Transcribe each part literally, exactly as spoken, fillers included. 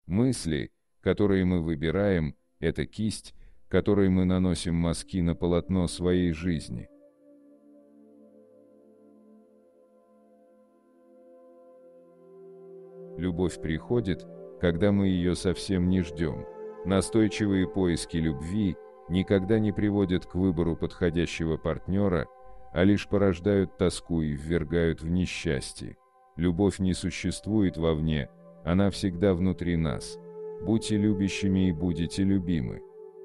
Мысли, которые мы выбираем, это кисть, которой мы наносим мазки на полотно своей жизни. Любовь приходит, когда мы ее совсем не ждем. Настойчивые поиски любви никогда не приводят к выбору подходящего партнера, а лишь порождают тоску и ввергают в несчастье. Любовь не существует вовне, она всегда внутри нас. Будьте любящими и будете любимы.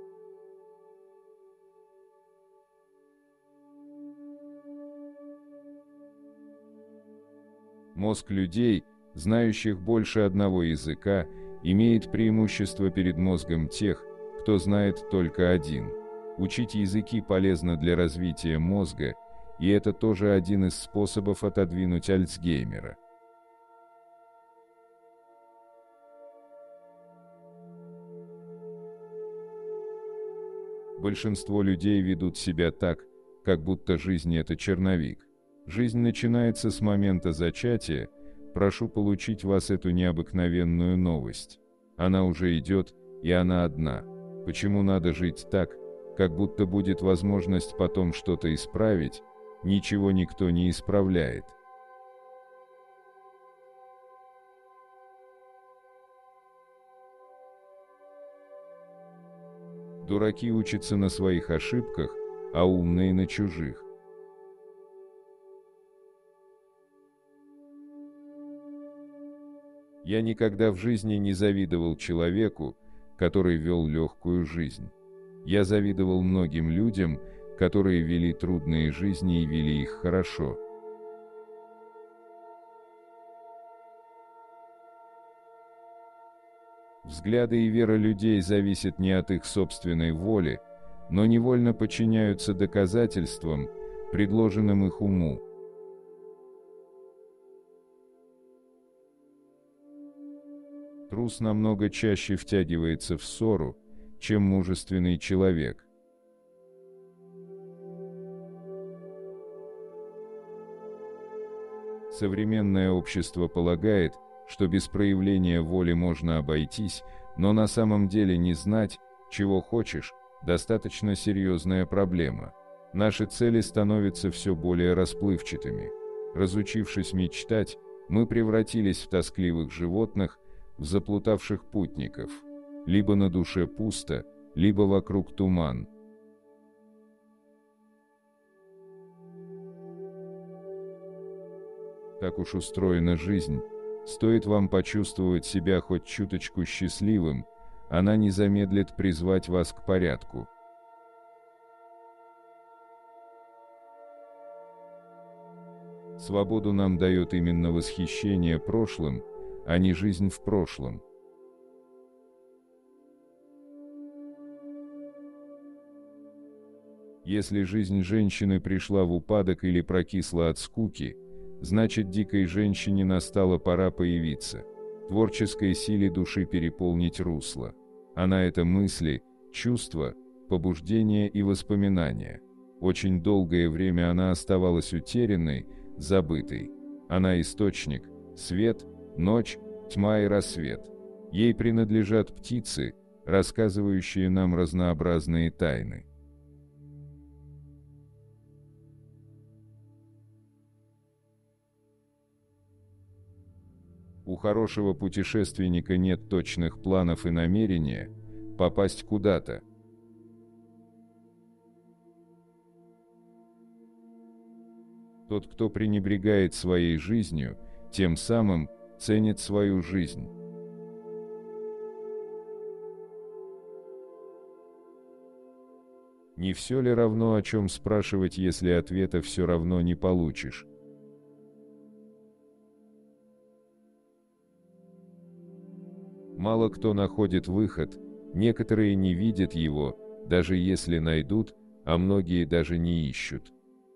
Мозг людей, знающих больше одного языка, имеет преимущество перед мозгом тех, кто знает только один. Учить языки полезно для развития мозга, и это тоже один из способов отодвинуть Альцгеймера. Большинство людей ведут себя так, как будто жизнь – это черновик. Жизнь начинается с момента зачатия. Прошу получить вас эту необыкновенную новость. Она уже идет, и она одна. Почему надо жить так, как будто будет возможность потом что-то исправить? Ничего никто не исправляет. Дураки учатся на своих ошибках, а умные на чужих. Я никогда в жизни не завидовал человеку, который вел легкую жизнь. Я завидовал многим людям, которые вели трудные жизни и вели их хорошо. Взгляды и вера людей зависят не от их собственной воли, но невольно подчиняются доказательствам, предложенным их уму. Трус намного чаще втягивается в ссору, чем мужественный человек. Современное общество полагает, что без проявления воли можно обойтись, но на самом деле не знать, чего хочешь, достаточно серьезная проблема. Наши цели становятся все более расплывчатыми. Разучившись мечтать, мы превратились в тоскливых животных, в заплутавших путников. Либо на душе пусто, либо вокруг туман. Так уж устроена жизнь. Стоит вам почувствовать себя хоть чуточку счастливым, она не замедлит призвать вас к порядку. Свободу нам дает именно восхищение прошлым, а не жизнь в прошлом. Если жизнь женщины пришла в упадок или прокисла от скуки, значит, дикой женщине настала пора появиться. Творческой силе души переполнить русло. Она — это мысли, чувства, побуждения и воспоминания. Очень долгое время она оставалась утерянной, забытой. Она — источник, свет, ночь, тьма и рассвет. Ей принадлежат птицы, рассказывающие нам разнообразные тайны. У хорошего путешественника нет точных планов и намерения попасть куда-то. Тот, кто пренебрегает своей жизнью, тем самым ценит свою жизнь. Не все ли равно, о чем спрашивать, если ответа все равно не получишь? Мало кто находит выход, некоторые не видят его, даже если найдут, а многие даже не ищут.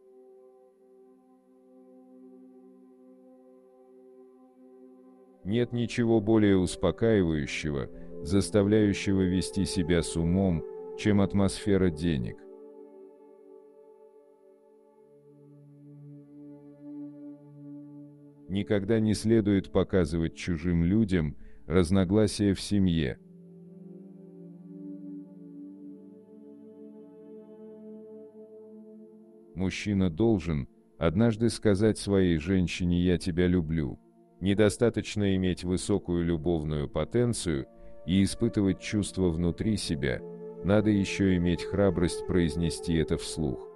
Нет ничего более успокаивающего, заставляющего вести себя с умом, чем атмосфера денег. Никогда не следует показывать чужим людям, разногласия в семье. Мужчина должен однажды сказать своей женщине «я тебя люблю». Недостаточно иметь высокую любовную потенцию и испытывать чувства внутри себя, надо еще иметь храбрость произнести это вслух.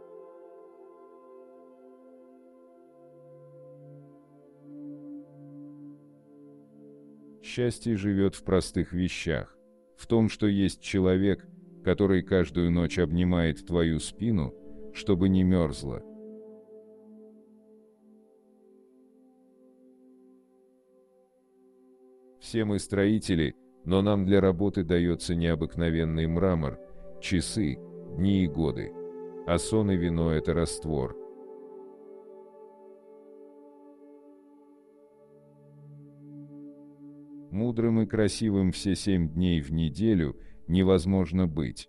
Счастье живет в простых вещах, в том, что есть человек, который каждую ночь обнимает твою спину, чтобы не мерзла. Все мы строители, но нам для работы дается необыкновенный мрамор, часы, дни и годы. А сон и вино – это раствор. Мудрым и красивым все семь дней в неделю невозможно быть.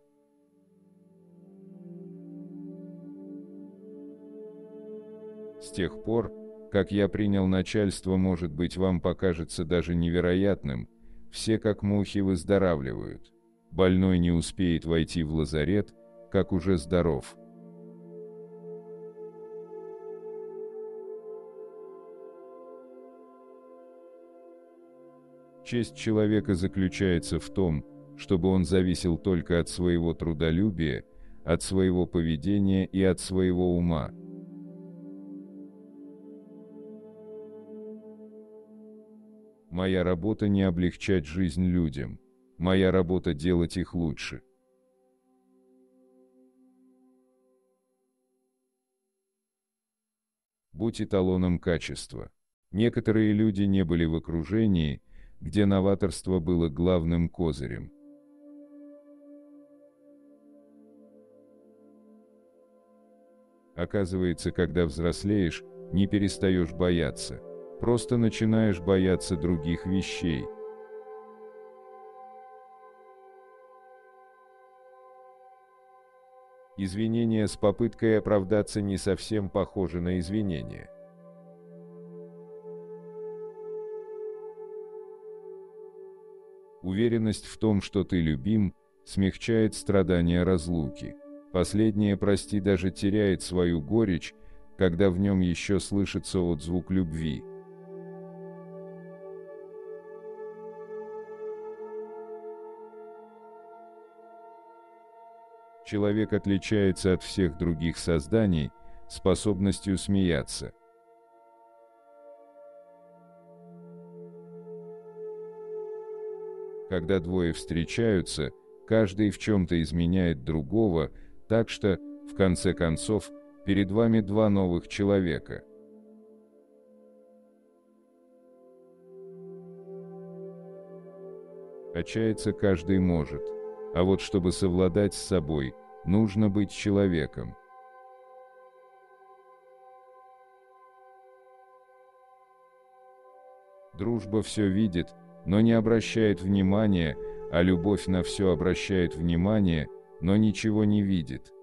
С тех пор, как я принял начальство, может быть, вам покажется даже невероятным, все как мухи выздоравливают. Больной не успеет войти в лазарет, как уже здоров. Честь человека заключается в том, чтобы он зависел только от своего трудолюбия, от своего поведения и от своего ума. Моя работа не облегчать жизнь людям. Моя работа делать их лучше. Будь эталоном качества. Некоторые люди не были в окружении, где новаторство было главным козырем. Оказывается, когда взрослеешь, не перестаешь бояться. Просто начинаешь бояться других вещей. Извинения с попыткой оправдаться не совсем похожи на извинения. Уверенность в том, что ты любим, смягчает страдания разлуки. Последнее, прости, даже теряет свою горечь, когда в нем еще слышится отзвук любви. Человек отличается от всех других созданий способностью смеяться. Когда двое встречаются, каждый в чем-то изменяет другого, так что, в конце концов, перед вами два новых человека. Отчаяться каждый может, а вот чтобы совладать с собой, нужно быть человеком. Дружба все видит, но не обращает внимания, а любовь на все обращает внимание, но ничего не видит.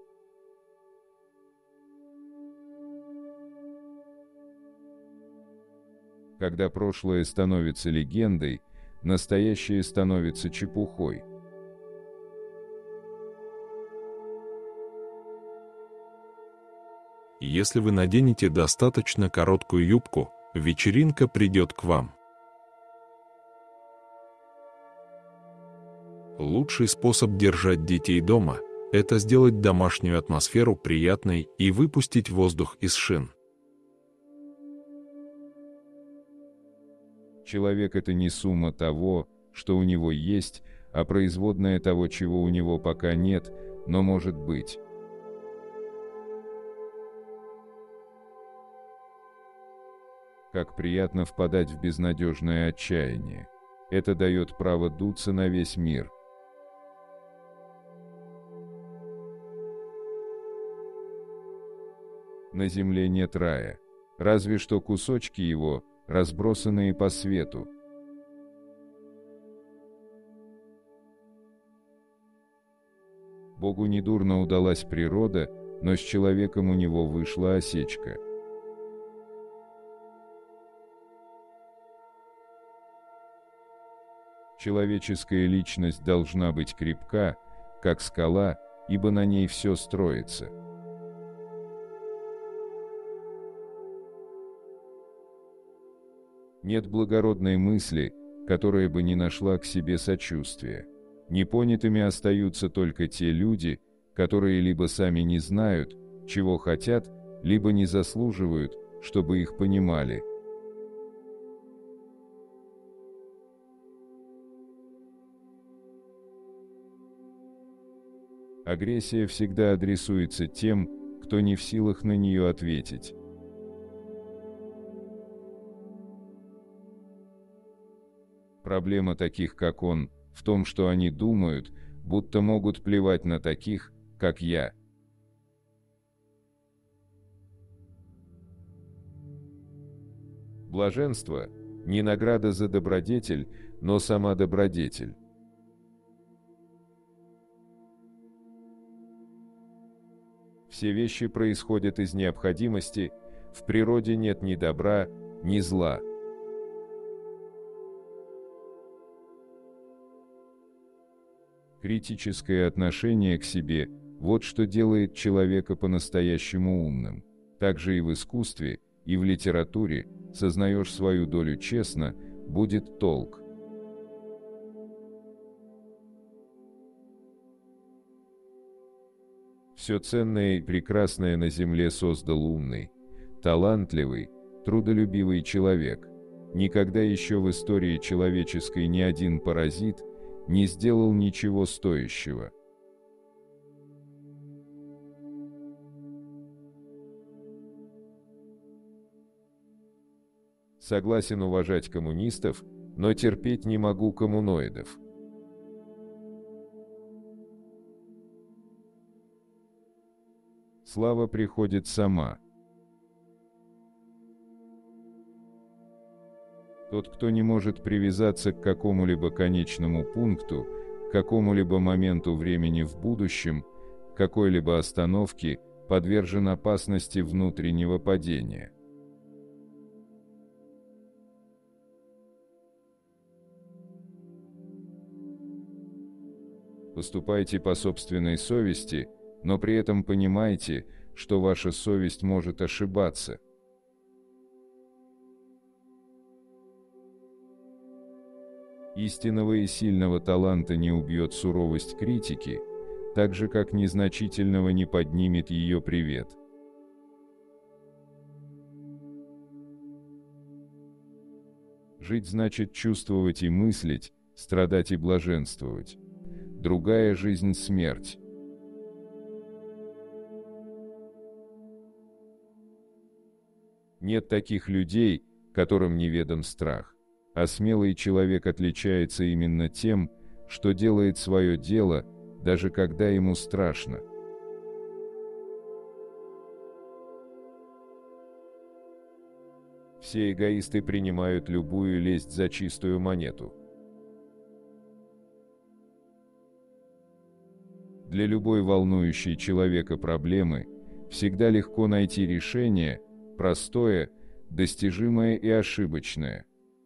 Когда прошлое становится легендой, настоящее становится чепухой. Если вы наденете достаточно короткую юбку, вечеринка придет к вам. Лучший способ держать детей дома – это сделать домашнюю атмосферу приятной и выпустить воздух из шин. Человек – это не сумма того, что у него есть, а производная того, чего у него пока нет, но может быть. Как приятно впадать в безнадежное отчаяние. Это дает право дуться на весь мир. На земле нет рая, разве что кусочки его, разбросанные по свету. Богу недурно удалась природа, но с человеком у него вышла осечка. Человеческая личность должна быть крепка, как скала, ибо на ней все строится. Нет благородной мысли, которая бы не нашла к себе сочувствия. Непонятыми остаются только те люди, которые либо сами не знают, чего хотят, либо не заслуживают, чтобы их понимали. Агрессия всегда адресуется тем, кто не в силах на нее ответить. Проблема таких, как он, в том, что они думают, будто могут плевать на таких, как я. Блаженство – не награда за добродетель, но сама добродетель. Все вещи происходят из необходимости, в природе нет ни добра, ни зла. Критическое отношение к себе – вот что делает человека по-настоящему умным. Также и в искусстве, и в литературе сознаешь свою долю честно, будет толк. Все ценное и прекрасное на земле создал умный, талантливый, трудолюбивый человек. Никогда еще в истории человеческой ни один паразит не сделал ничего стоящего. Согласен уважать коммунистов, но терпеть не могу коммуноидов. Слава приходит сама. Тот, кто не может привязаться к какому-либо конечному пункту, к какому-либо моменту времени в будущем, к какой-либо остановке, подвержен опасности внутреннего падения. Поступайте по собственной совести, но при этом понимайте, что ваша совесть может ошибаться. Истинного и сильного таланта не убьет суровость критики, так же как незначительного не поднимет ее привет. Жить значит чувствовать и мыслить, страдать и блаженствовать. Другая жизнь – смерть. Нет таких людей, которым неведом страх. А смелый человек отличается именно тем, что делает свое дело, даже когда ему страшно. Все эгоисты принимают любую лесть за чистую монету. Для любой волнующей человека проблемы всегда легко найти решение, простое, достижимое и ошибочное.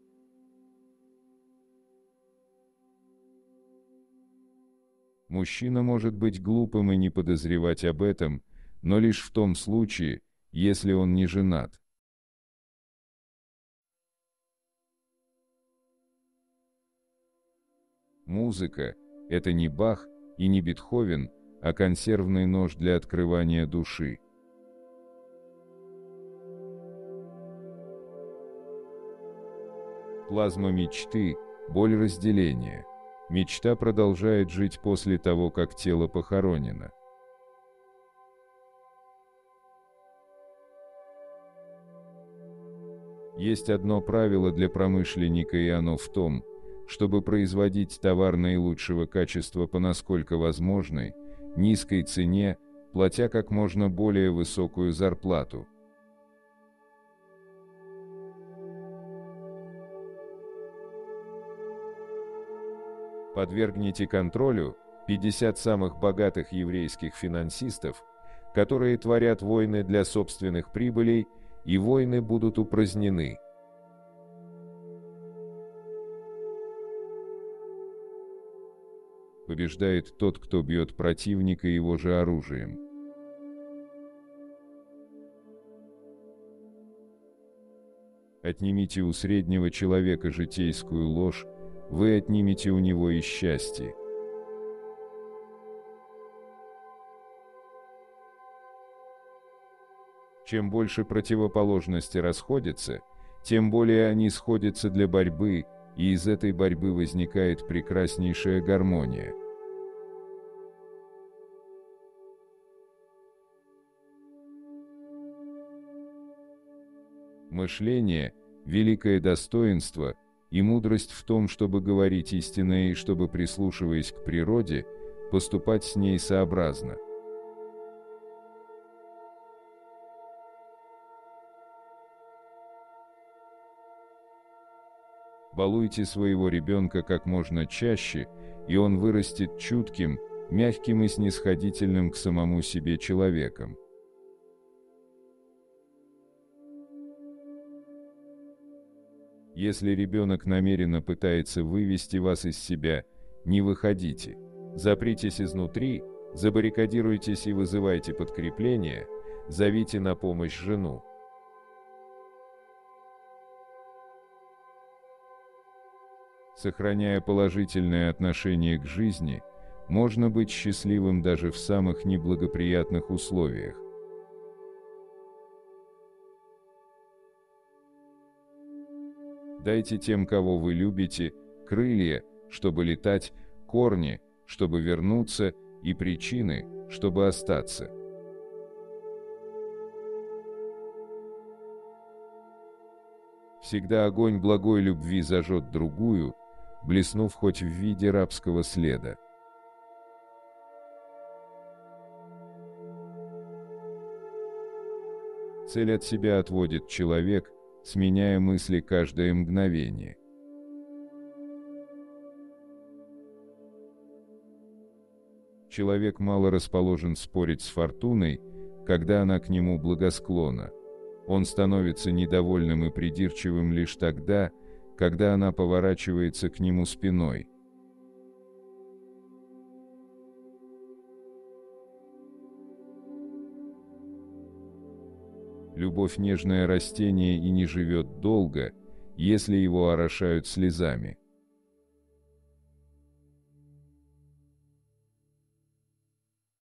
Мужчина может быть глупым и не подозревать об этом, но лишь в том случае, если он не женат. Музыка – это не Бах и не Бетховен, а консервный нож для открывания души. Плазма мечты – боль разделения. Мечта продолжает жить после того, как тело похоронено. Есть одно правило для промышленника, и оно в том, чтобы производить товар наилучшего качества по насколько возможной, низкой цене, платя как можно более высокую зарплату. Подвергните контролю пятьдесят самых богатых еврейских финансистов, которые творят войны для собственных прибылей, и войны будут упразднены. Побеждает тот, кто бьет противника его же оружием. Отнимите у среднего человека житейскую ложь, вы отнимете у него и счастье. Чем больше противоположности расходятся, тем более они сходятся для борьбы, и из этой борьбы возникает прекраснейшая гармония. Мышление – великое достоинство, и мудрость в том, чтобы говорить истинное и чтобы, прислушиваясь к природе, поступать с ней сообразно. Балуйте своего ребенка как можно чаще, и он вырастет чутким, мягким и снисходительным к самому себе человеком. Если ребенок намеренно пытается вывести вас из себя, не выходите. Запритесь изнутри, забаррикадируйтесь и вызывайте подкрепление, зовите на помощь жену. Сохраняя положительное отношение к жизни, можно быть счастливым даже в самых неблагоприятных условиях. Дайте тем, кого вы любите, крылья, чтобы летать, корни, чтобы вернуться, и причины, чтобы остаться. Всегда огонь благой любви зажжет другую, блеснув хоть в виде рабского следа. Цель от себя отводит человек, сменяя мысли каждое мгновение. Человек мало расположен спорить с фортуной, когда она к нему благосклонна. Он становится недовольным и придирчивым лишь тогда, когда она поворачивается к нему спиной. Любовь — нежное растение и не живет долго, если его орошают слезами.